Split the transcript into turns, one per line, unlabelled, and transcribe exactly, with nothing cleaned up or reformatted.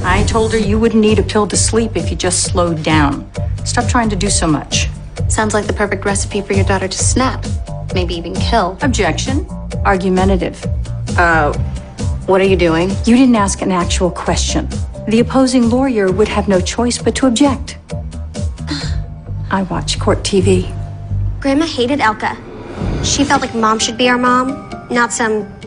I told her you wouldn't need a pill to sleep if you just slowed down. Stop trying to do so much.
Sounds like the perfect recipe for your daughter to snap. Maybe even kill.
Objection. Argumentative.
Uh, what are you doing?
You didn't ask an actual question. The opposing lawyer would have no choice but to object. I watch court T V.
Grandma hated Elka. She felt like mom should be our mom, not some